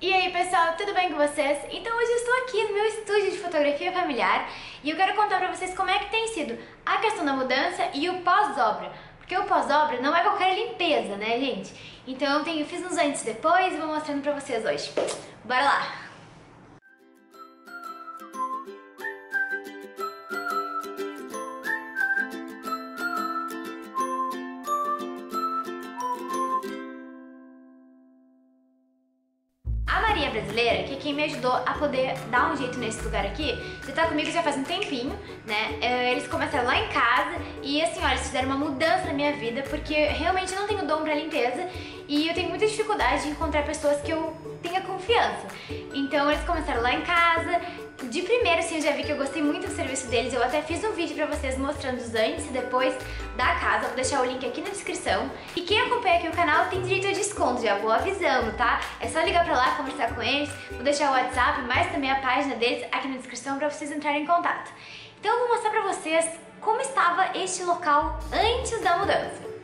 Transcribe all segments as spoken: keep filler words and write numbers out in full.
E aí pessoal, tudo bem com vocês? Então hoje eu estou aqui no meu estúdio de fotografia familiar e eu quero contar pra vocês como é que tem sido a questão da mudança e o pós-obra. Porque o pós-obra não é qualquer limpeza, né gente? Então eu tenho, fiz uns antes e depois e vou mostrando pra vocês hoje. Bora lá! A Maria Brasileira, que é quem me ajudou a poder dar um jeito nesse lugar aqui, já tá comigo já faz um tempinho, né? Eles começaram lá em casa e assim, olha, eles fizeram uma mudança na minha vida porque realmente eu não tenho dom pra limpeza e eu tenho muita dificuldade de encontrar pessoas que eu tenha confiança. Então eles começaram lá em casa. De primeiro, assim, eu já vi que eu gostei muito do serviço deles. Eu até fiz um vídeo pra vocês mostrando os antes e depois da casa. Vou deixar o link aqui na descrição. E quem acompanha aqui o canal tem direito a desconto, já vou avisando, tá? É só ligar pra lá, conversar com eles. Vou deixar o WhatsApp, mas também a página deles aqui na descrição pra vocês entrarem em contato. Então eu vou mostrar pra vocês como estava este local antes da mudança.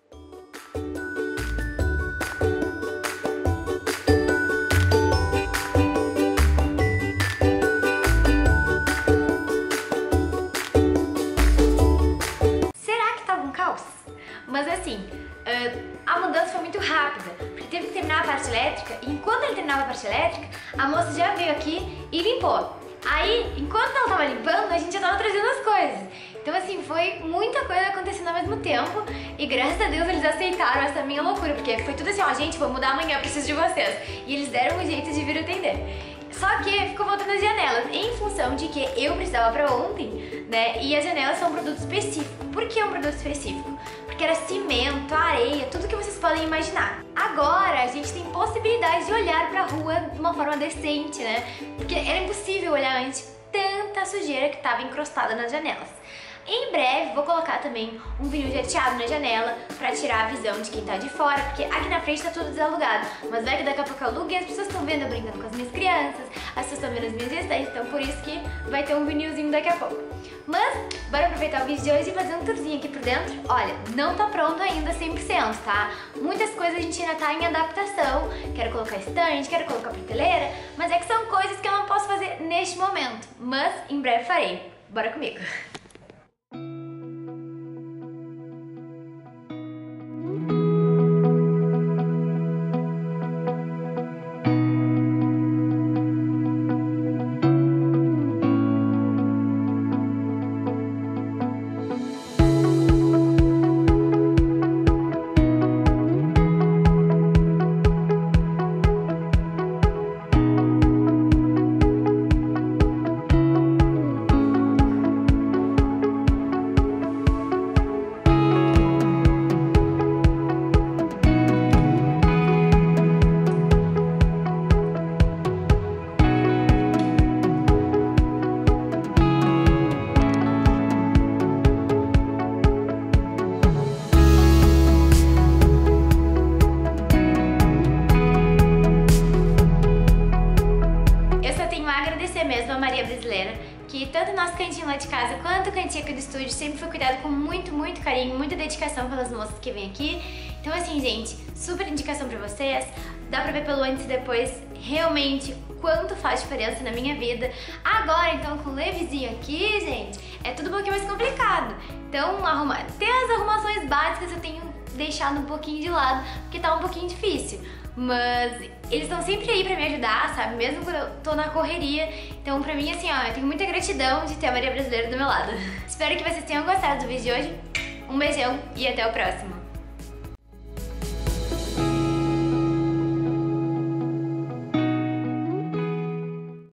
Mas assim, a mudança foi muito rápida, porque teve que terminar a parte elétrica e enquanto ele terminava a parte elétrica, a moça já veio aqui e limpou. Aí, enquanto ela tava limpando, a gente já tava trazendo as coisas. Então assim, foi muita coisa acontecendo ao mesmo tempo e graças a Deus eles aceitaram essa minha loucura, porque foi tudo assim, ó, gente, vou mudar amanhã, eu preciso de vocês. E eles deram um jeito de vir atender. Só que ficou voltando as janelas, em função de que eu precisava pra ontem, né, e as janelas são um produto específico. Por que é um produto específico? Porque era cimento, areia, tudo que vocês podem imaginar. Agora a gente tem possibilidade de olhar pra rua de uma forma decente, né? Porque era impossível olhar antes tanta sujeira que estava encrostada nas janelas. Em breve vou colocar também um vinil jateado na janela pra tirar a visão de quem tá de fora, porque aqui na frente tá tudo desalugado. Mas vai que daqui a pouco eu alugue e as pessoas estão vendo eu brincando com as minhas crianças, as pessoas estão vendo as minhas gestantes, então por isso que vai ter um vinilzinho daqui a pouco. Mas bora aproveitar o vídeo de hoje e fazer um tourzinho aqui por dentro. Olha, não tá pronto ainda cem por cento, tá? Muitas coisas a gente ainda tá em adaptação. Quero colocar estante, quero colocar prateleira, mas é que são coisas que eu não posso fazer neste momento. Mas em breve farei. Bora comigo! Mesmo a Maria Brasileira, que tanto o nosso cantinho lá de casa quanto o cantinho aqui do estúdio sempre foi cuidado com muito, muito carinho, muita dedicação pelas moças que vêm aqui. Então assim, gente, super indicação pra vocês, dá pra ver pelo antes e depois realmente quanto faz diferença na minha vida. Agora, então, com o levezinho aqui, gente, é tudo um pouquinho mais complicado. Então, arrumar, ter as arrumações básicas eu tenho deixado um pouquinho de lado, porque tá um pouquinho difícil. Mas eles estão sempre aí pra me ajudar, sabe? Mesmo quando eu tô na correria. Então pra mim, assim, ó, eu tenho muita gratidão de ter a Maria Brasileira do meu lado. Espero que vocês tenham gostado do vídeo de hoje. Um beijão e até o próximo.